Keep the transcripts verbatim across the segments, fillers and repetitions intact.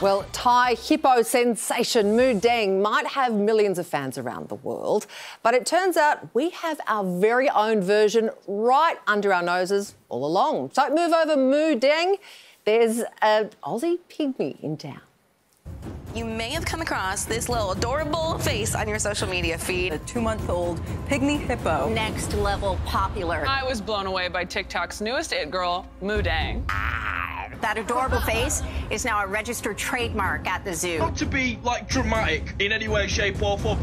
Well, Thai hippo sensation Moo Deng might have millions of fans around the world, but it turns out we have our very own version right under our noses all along. So move over, Moo Deng. There's an Aussie pygmy in town. You may have come across this little adorable face on your social media feed. A two-month-old pygmy hippo. Next level popular. I was blown away by TikTok's newest it girl, Moo Deng. That adorable face is now a registered trademark at the zoo. Not to be, like, dramatic in any way, shape or form,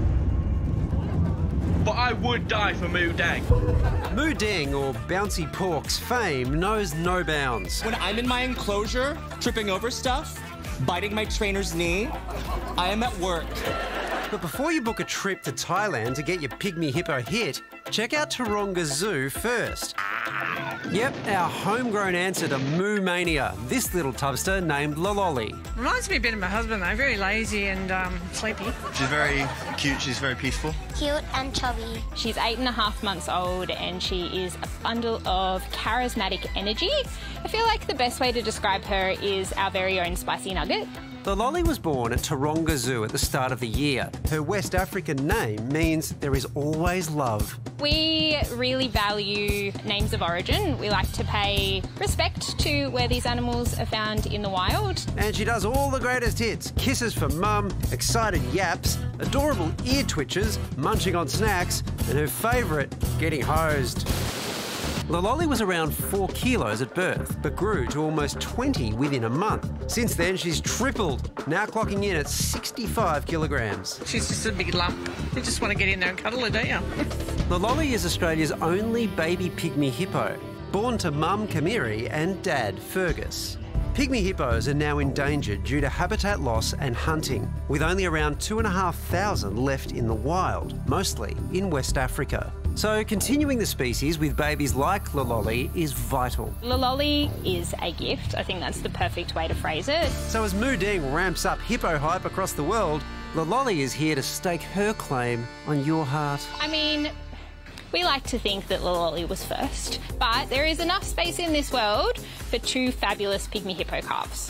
but I would die for Moo Deng. Moo Deng, or Bouncy Pork's fame, knows no bounds. When I'm in my enclosure, tripping over stuff, biting my trainer's knee, I am at work. But before you book a trip to Thailand to get your pygmy hippo hit, check out Taronga Zoo first. Yep, our homegrown answer to Moo Mania, this little tubster named Lololi. Reminds me a bit of my husband though, very lazy and um, sleepy. She's very cute, she's very peaceful. Cute and chubby. She's eight and a half months old and she is a bundle of charismatic energy. I feel like the best way to describe her is our very own spicy nugget. Lololi was born at Taronga Zoo at the start of the year. Her West African name means there is always love. We really value names of origin. We like to pay respect to where these animals are found in the wild. And she does all the greatest hits. Kisses for mum, excited yaps, adorable ear twitches, munching on snacks, and her favourite, getting hosed. Lololi was around four kilos at birth, but grew to almost twenty within a month. Since then, she's tripled, now clocking in at sixty-five kilograms. She's just a big lump. You just want to get in there and cuddle her, don't you? Lololi is Australia's only baby pygmy hippo, born to mum Kamiri and dad Fergus. Pygmy hippos are now endangered due to habitat loss and hunting, with only around two and a half thousand left in the wild, mostly in West Africa. So continuing the species with babies like Lololi is vital. Lololi is a gift. I think that's the perfect way to phrase it. So as Moo Deng ramps up hippo hype across the world, Lololi is here to stake her claim on your heart. I mean, we like to think that Lololi was first, but there is enough space in this world for two fabulous pygmy hippo calves.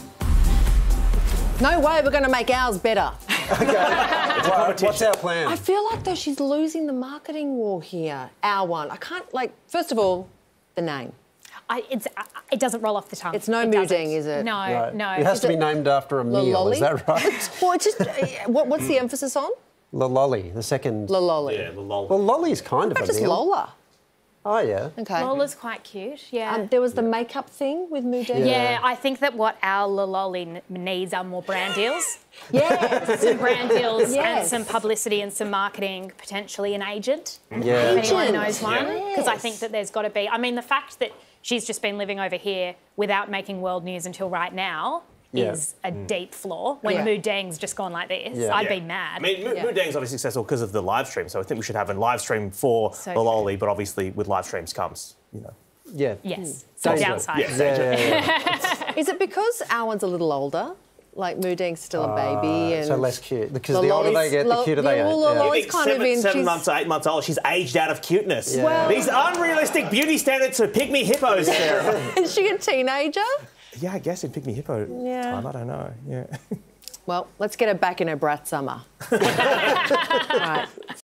No way we're going to make ours better. Okay. Right, what's our plan? I feel like, though, she's losing the marketing war here. Our one. I can't, like, first of all, the name. I, it's, uh, it doesn't roll off the tongue. It's no it Moo doesn't. Deng, is it? No, right. no. It has is to be it named after a meal, Lololi? Is that right? Well, it's just, uh, what, what's the emphasis on? Lololi, the second. Lololi. Yeah, Lololi. Well, Lolly's kind of Not a just meal. Lola. Oh, yeah. Okay. Lola's quite cute, yeah. Um, there was the makeup thing with Moo Deng. yeah. yeah, I think that what our Lololi needs are more brand deals. Yes. Some brand deals Yes. and some publicity and some marketing, potentially an agent. Yeah. If anyone Agent. knows one. Because Yes. I think that there's got to be... I mean, the fact that she's just been living over here without making world news until right now Yeah. is a deep flaw. When Yeah. Moo Deng's just gone like this, Yeah. I'd Yeah. be mad. I mean, Moo Yeah. Moo Deng's obviously successful because of the live stream, so I think we should have a live stream for So Lololi, but obviously with live streams comes, you know. Yeah. Yes, some Danger. downside. Yeah. Yeah, yeah, yeah. Is it because our one's a little older? Like Moo Deng's still a baby and... So less cute. Because the older they get, the cuter they yeah, get. well, Yeah. Lololi's I think kind seven, of in... seven she's- months or eight months old, she's aged out of cuteness. Yeah. Well- These unrealistic beauty standards for pygmy hippos, Sarah. Is she a teenager? Yeah, I guess in pygmy hippo Yeah. time, I don't know. Yeah. Well, let's get her back in her brat summer. All right.